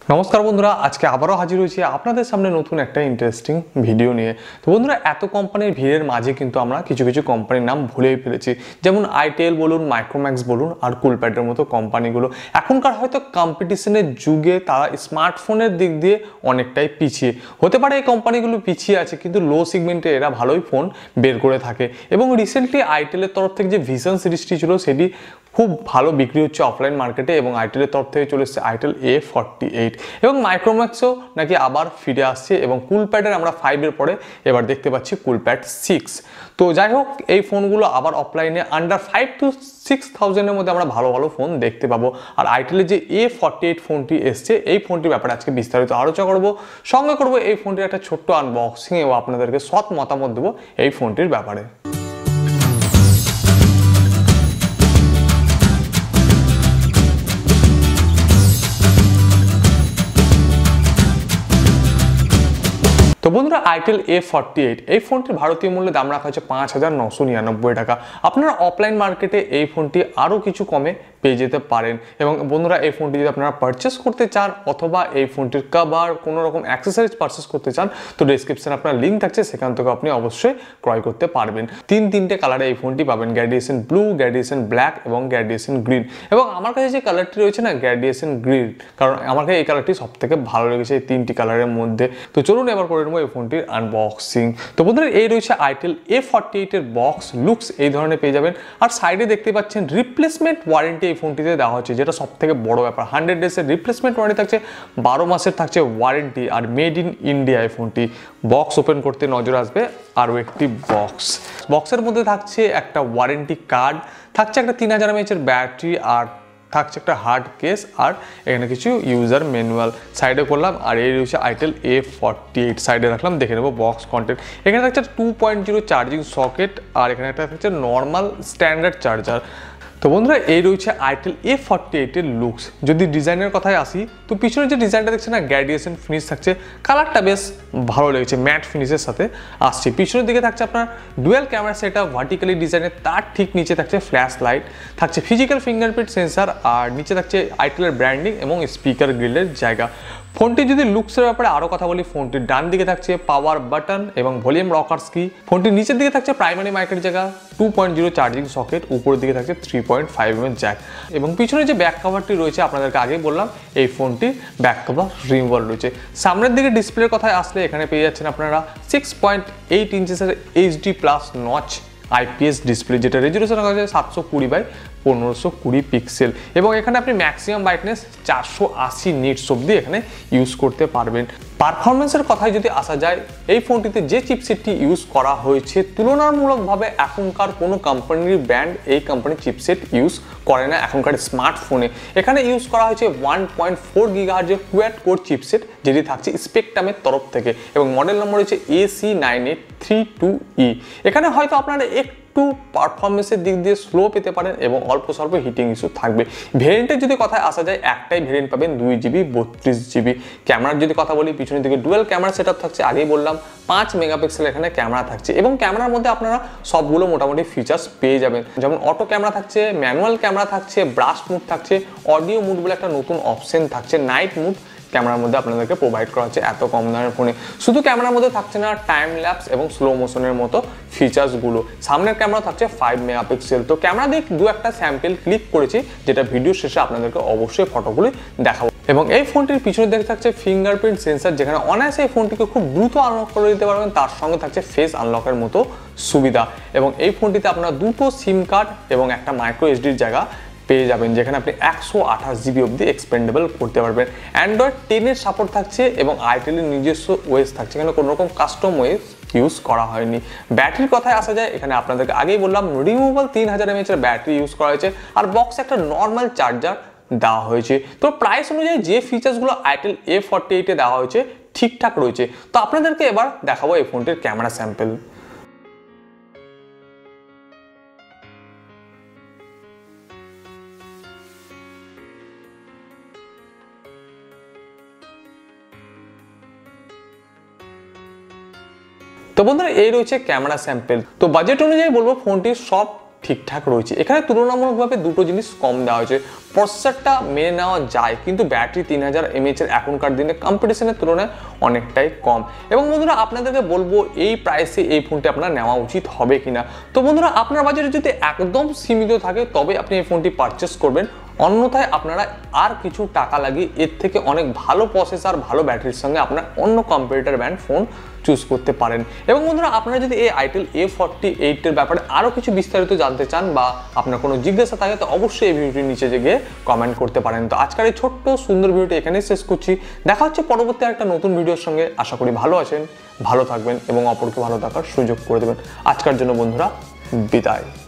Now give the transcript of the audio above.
নমস্কার বন্ধুরা, আজকে আবারও হাজির হয়েছি আপনাদের সামনে নতুন একটা ইন্টারেস্টিং ভিডিও নিয়ে। তো বন্ধুরা, এত কোম্পানির ভিড়ের মাঝে কিন্তু আমরা কিছু কিছু কোম্পানির নাম ভুলেই ফেলেছি, যেমন আইটেল বলুন, মাইক্রোম্যাক্স বলুন আর কুলপ্যাডের মতো কোম্পানিগুলো এখনকার হয়তো কম্পিটিশনের যুগে তারা স্মার্টফোনের দিক দিয়ে অনেকটাই পিছিয়ে। হতে পারে এই কোম্পানিগুলো পিছিয়ে আছে, কিন্তু লো সেগমেন্টে এরা ভালোই ফোন বের করে থাকে। এবং রিসেন্টলি আইটেলের তরফ থেকে যে ভিশন সিরিজটি ছিল সেটি খুব ভালো বিক্রি হচ্ছে অফলাইন মার্কেটে, এবং আইটেলের তরফ থেকে চলে এসেছে আইটেল A48, এবং মাইক্রোম্যাক্সও নাকি আবার ফিরে আসছে, এবং কুলপ্যাডের আমরা 5-এর পরে এবার দেখতে পাচ্ছি কুলপ্যাড 6। তো যাই হোক, এই ফোনগুলো আবার অফলাইনে আন্ডার 5 to 6,000-এর মধ্যে আমরা ভালো ভালো ফোন দেখতে পাবো। আর আইটেলের যে A48 ফোনটি এসছে, এই ফোনটির ব্যাপারে আজকে বিস্তারিত আলোচনা করবো, সঙ্গে করবো এই ফোনটির একটা ছোট্ট আনবক্সিং এবং আপনাদেরকে সৎ মতামত দেবো এই ফোনটির ব্যাপারে। তো বন্ধুরা, আইটেল A48 এই ফোনটির ভারতীয় মূল্যে দাম রাখা হয়েছে 5,999 টাকা। আপনারা অফলাইন মার্কেটে এই ফোনটি আরও কিছু কমে পেয়ে যেতে পারেন। এবং বন্ধুরা, এই ফোনটি যদি আপনারা পারচেস করতে চান অথবা এই ফোনটির কভার কোনো রকম অ্যাক্সেসরিজ পারচেস করতে চান, তো ডেসক্রিপশনে আপনার লিঙ্ক থাকছে, সেখান থেকে আপনি অবশ্যই ক্রয় করতে পারবেন। তিনটে কালারে এই ফোনটি পাবেন, গ্র্যাডিয়েশন ব্লু, গ্র্যাডিয়েশন ব্ল্যাক এবং গ্র্যাডিয়েশন গ্রিন। এবং আমার কাছে যে কালারটি রয়েছে না, গ্র্যাডিয়েশন গ্রিন, কারণ আমার কাছে এই কালারটি সব থেকে ভালো লেগেছে এই তিনটি কালারের মধ্যে। তো চলুন এবার করে নেবো এই ফোনটির আনবক্সিং। তো বন্ধুরা, এই রয়েছে আইটেল A48 এর বক্স লুকস এই ধরনের পেয়ে যাবেন। আর সাইডে দেখতে পাচ্ছেন রিপ্লেসমেন্ট ওয়ারেন্টি এই ফোনটিতে দেওয়া হচ্ছে, যেটা সব থেকে বড় ব্যাপার। 100 ডেজের রিপ্লেসমেন্ট ওয়ারেন্টি থাকছে, 12 মাসের থাকছে ওয়ারেন্টি, আর মেড ইন ইন্ডিয়া এই ফোনটি। বক্স ওপেন করতে নজর আসবে আরও একটি বক্সের মধ্যে থাকছে একটা ওয়ারেন্টি কার্ড, থাকছে একটা 3000 mAh ব্যাটারি, আর থাকছে একটা হার্ড কেস, আর এখানে কিছু ইউজার ম্যানুয়াল সাইডে করলাম। আর এই রয়েছে আইটেল A48 সাইডে রাখলাম, দেখে নেবো বক্স কন্টেন্ট। এখানে থাকছে 2.0 চার্জিং সকেট, আর এখানে একটা থাকছে নর্মাল স্ট্যান্ডার্ড চার্জার। তো বন্ধুরা, এই রয়েছে আইটেল A48 এর লুকস। যদি ডিজাইনের কথায় আসি, তো পিছনে যে ডিজাইনটা দেখছে না, গ্র্যাডিয়েশন ফিনিশ থাকছে, কালারটা বেশ ভালো লেগেছে, ম্যাট ফিনিশের সাথে আসছে। পিছনের দিকে থাকছে আপনার ডুয়েল ক্যামেরা সেটআপ, ভার্টিক্যালি ডিজাইনের, তার ঠিক নিচে থাকছে ফ্ল্যাশ লাইট, থাকছে ফিজিক্যাল ফিঙ্গারপ্রিন্ট সেন্সার, আর নিচে থাকছে আইটেলের ব্র্যান্ডিং এবং স্পিকার গ্রিলের জায়গা। ফোনটি যদি লুকসের ব্যাপারে আরও কথা বলি, ফোনটির ডান দিকে থাকছে পাওয়ার বাটন এবং ভলিউম রকার্স কি। ফোনটির নিচের দিকে থাকছে প্রাইমারি মাইকের জায়গা, 2.0 চার্জিং সকেট, উপরের দিকে থাকছে 3.5mm জ্যাক। এবং পিছনে যে ব্যাক কভারটি রয়েছে, আপনাদেরকে আগেই বললাম এই ফোনটির ব্যাক কভার রিমুভাল রয়েছে। সামনের দিকে ডিসপ্লের কথায় আসলে, এখানে পেয়ে যাচ্ছেন আপনারা 6.8 ইঞ্চেসের HD+ নচ IPS ডিসপ্লে, যেটা রেজুলেশন রাখা হয়েছে 720x1520 পিক্সেল। এবং এখানে আপনি ম্যাক্সিমাম ব্রাইটনেস 480 নিটস অব্দি এখানে ইউজ করতে পারবেন। পারফরমেন্সের কথায় যদি আসা যায়, এই ফোনটিতে যে চিপসেটটি ইউজ করা হয়েছে, তুলনামূলকভাবে এখনকার কোনো কোম্পানির ব্র্যান্ড এই কোম্পানির চিপসেট ইউজ করে না এখনকার স্মার্টফোনে। এখানে ইউজ করা হয়েছে 1.4 GHz কোয়াড কোর চিপসেট, যেটি থাকছে স্পেকট্রামের তরফ থেকে, এবং মডেল নম্বর হচ্ছে AC9832E। এখানে হয়তো আপনারা একটু পারফরমেন্সের দিক দিয়ে স্লো পেতে পারেন এবং অল্প স্বল্প হিটিং ইস্যু থাকবে। ভেরিয়েন্টের যদি কথায় আসা যায়, একটাই ভেরিয়েন্ট পাবেন 2GB 32GB। ক্যামেরার যদি কথা বলি, পিছনের দিকে ডুয়েল ক্যামেরা সেটআপ থাকছে, আগেই বললাম 5 মেগাপিক্সেল এখানে ক্যামেরা থাকছে, এবং ক্যামেরার মধ্যে আপনারা সবগুলো মোটামুটি ফিচার্স পেয়ে যাবেন, যেমন অটো ক্যামেরা থাকছে, ম্যানুয়াল ক্যামেরা থাকছে, ব্রাশ মুড থাকছে, অডিও মুড বলে একটা নতুন অপশন থাকছে, নাইট মুড ক্যামেরার মধ্যে আপনাদেরকে প্রোভাইড করা হচ্ছে এত কম দামের ফোনে। শুধু ক্যামেরার মধ্যে থাকছে না টাইম ল্যাপস এবং স্লো মোশনের মতো ফিচার্সগুলো, সামনের ক্যামেরা থাকছে 5 মেগাপিক্সেল। তো ক্যামেরা দিয়ে দু একটা স্যাম্পল ক্লিক করেছি, যেটা ভিডিও শেষে আপনাদেরকে অবশ্যই ফটোগুলি দেখাবো। এবং এই ফোনটির পিছনে দিকে থাকছে ফিঙ্গারপ্রিন্ট সেন্সার, যেখানে অনায়াসে এই ফোনটিকে খুব দ্রুত আনলক করে দিতে পারবেন। তার সঙ্গে থাকছে ফেস আনলকের মতো সুবিধা। এবং এই ফোনটিতে আপনারা দুটো সিম কার্ড এবং একটা মাইক্রো এসডির জায়গা পেয়ে যাবেন, যেখানে আপনি 128GB অব্দি এক্সপেন্ডেবল করতে পারবেন। অ্যান্ড্রয়েড 10-এর সাপোর্ট থাকছে, এবং আইটেলের নিজস্ব ওয়েস থাকছে, এখানে কোনো রকম কাস্টম ওয়েস ইউজ করা হয়নি। ব্যাটারির কথায় আসা যায়, এখানে আপনাদেরকে আগেই বললাম রিমুভাল 3000 mAh ব্যাটারি ইউজ করা হয়েছে, আর বক্সে একটা নর্মাল চার্জার দেওয়া হয়েছে। তো প্রাইস অনুযায়ী যে ফিচার্সগুলো আইটেল A48 এ দেওয়া হয়েছে ঠিকঠাক রয়েছে। তো আপনাদেরকে এবার দেখাবো এই ফোনটির ক্যামেরা স্যাম্পল। তো বন্ধুরা, এই রয়েছে ক্যামেরা স্যাম্পল। তো বাজেট অনুযায়ী বলবো ফোনটির সব ঠিকঠাক রয়েছে। এখানে তুলনামূলকভাবে দুটো জিনিস কম দেওয়া হয়েছে। প্রসেসরটা মেনে নেওয়া যায়, কিন্তু ব্যাটারি 3000 mAh এখনকার দিনে কম্পিটিশনের তুলনায় অনেকটাই কম। এবং বন্ধুরা আপনাদেরকে বলবো এই প্রাইসে এই ফোনটি আপনার নেওয়া উচিত হবে কিনা। তো বন্ধুরা আপনার বাজেটে যদি একদম সীমিত থাকে তবে আপনি এই ফোনটি পারচেস করবেন, অন্যথায় আপনারা আর কিছু টাকা লাগিয়ে এর থেকে অনেক ভালো প্রসেসর ভালো ব্যাটারির সঙ্গে আপনার অন্য কম্পিউটার ব্র্যান্ড ফোন চুজ করতে পারেন। এবং বন্ধুরা আপনারা যদি এই Itel A48 এর ব্যাপারে আরও কিছু বিস্তারিত জানতে চান বা আপনার কোনো জিজ্ঞাসা থাকে তো অবশ্যই এই ভিডিওটির নিচে গিয়ে কমেন্ট করতে পারেন। তো আজকের এই ছোট্ট সুন্দর ভিডিওটি এখানেই শেষ করছি। দেখা হচ্ছে পরবর্তী একটা নতুন ভিডিওর সঙ্গে। আশা করি ভালো আছেন, ভালো থাকবেন এবং অপরকে ভালো থাকার সুযোগ করে দেবেন। আজকের জন্য বন্ধুরা বিদায়।